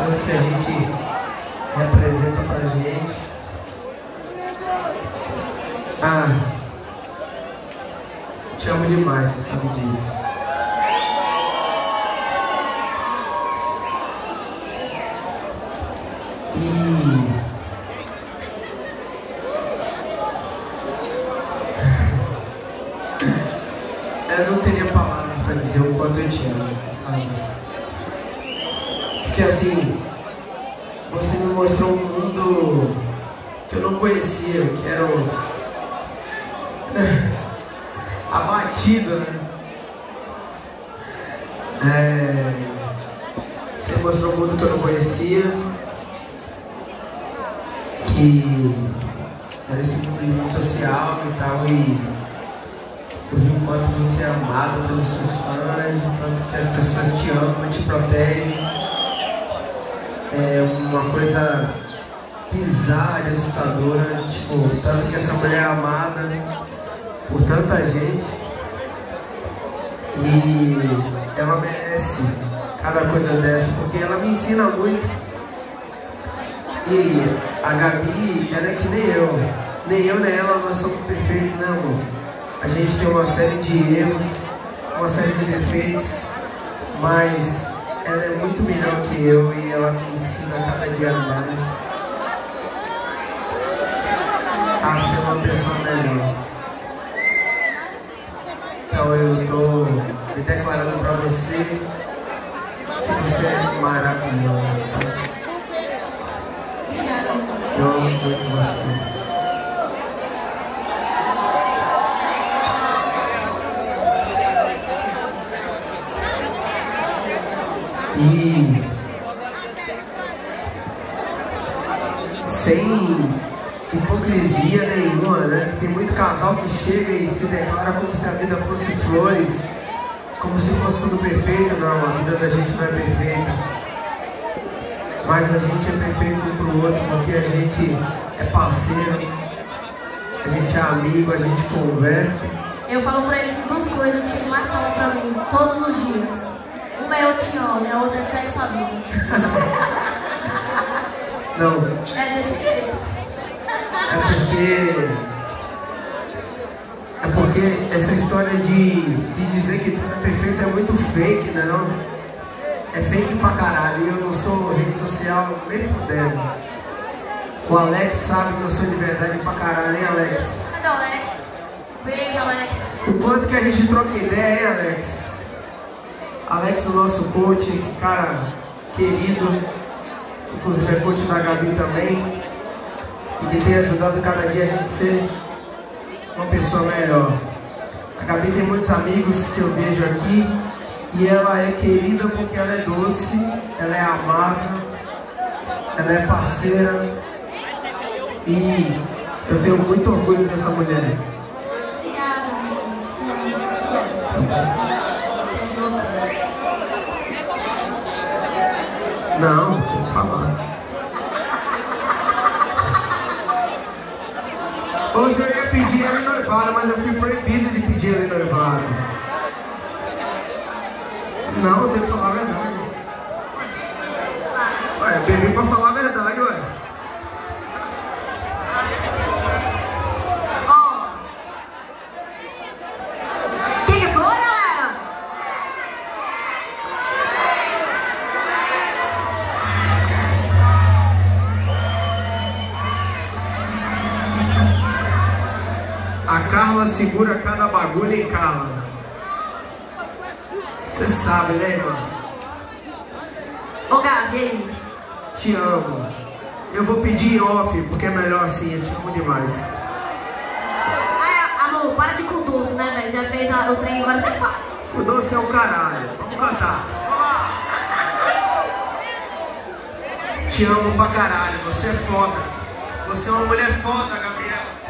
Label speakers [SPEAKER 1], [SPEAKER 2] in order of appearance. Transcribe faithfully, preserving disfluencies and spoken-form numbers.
[SPEAKER 1] tanto que a gente representa pra gente. Ah, te amo demais, você sabe disso. E eu não teria palavras pra dizer o quanto eu te amo, você sabe? Porque assim, você me mostrou um mundo que eu não conhecia, que era o... abatido, né? É... Você mostrou um mundo que eu não conhecia, que era esse mundo de rede social e tal, e eu vi o quanto você é amado pelos seus fãs, tanto que as pessoas te amam, te protegem. É uma coisa bizarra e assustadora, tipo, tanto que essa mulher é amada por tanta gente e ela merece cada coisa dessa, porque ela me ensina muito. E a Gabi, ela é que nem eu, nem eu nem ela, nós somos perfeitos, né, amor? A gente tem uma série de erros, uma série de defeitos, mas ela é muito melhor que eu e ela me ensina cada dia mais a ser uma pessoa melhor. Então eu tô me declarando pra você que você é maravilhosa, tá? Eu amo muito você. E sem hipocrisia nenhuma, né? Que tem muito casal que chega e se declara como se a vida fosse flores, como se fosse tudo perfeito. Não, a vida da gente não é perfeita, mas a gente é perfeito um pro outro porque a gente é parceiro, a gente é amigo, a gente conversa.
[SPEAKER 2] Eu falo pra ele duas coisas que ele mais fala pra mim todos os dias. Uma é eu te amo e a outra é sexo a vida.
[SPEAKER 1] Não.
[SPEAKER 2] É desse jeito.
[SPEAKER 1] É porque... É porque essa história de, de dizer que tudo é perfeito é muito fake, né não? É fake pra caralho. E eu não sou rede social nem fudendo. O Alex sabe que eu sou de verdade pra caralho, hein, Alex?
[SPEAKER 2] Cadê o Alex? Beijo, Alex.
[SPEAKER 1] O quanto que a gente troca ideia, hein, Alex? Alex, o nosso coach, esse cara querido, inclusive é coach da Gabi também, e que tem ajudado cada dia a gente ser uma pessoa melhor. A Gabi tem muitos amigos que eu vejo aqui, e ela é querida porque ela é doce, ela é amável, ela é parceira, e eu tenho muito orgulho dessa mulher.
[SPEAKER 2] Obrigada, amor. Te amo. De você.
[SPEAKER 1] Não, tem que falar. Hoje eu ia pedir ela em noivado, mas eu fui proibido de pedir ela em noivado. Não, tem que falar a verdade. Ué, bebi pra falar a verdade, ué. A Carla segura cada bagulho em Carla. Você sabe, né, irmã?
[SPEAKER 2] Ô, Gabi, e aí?
[SPEAKER 1] Te amo. Eu vou pedir em off, porque é melhor assim, eu te amo demais.
[SPEAKER 2] Ai, amor, para de com doce, né, velho? Já fez o trem, agora você faz.
[SPEAKER 1] O doce é o caralho. Vamos cantar. Te amo pra caralho, você é foda. Você é uma mulher foda, Gabriela.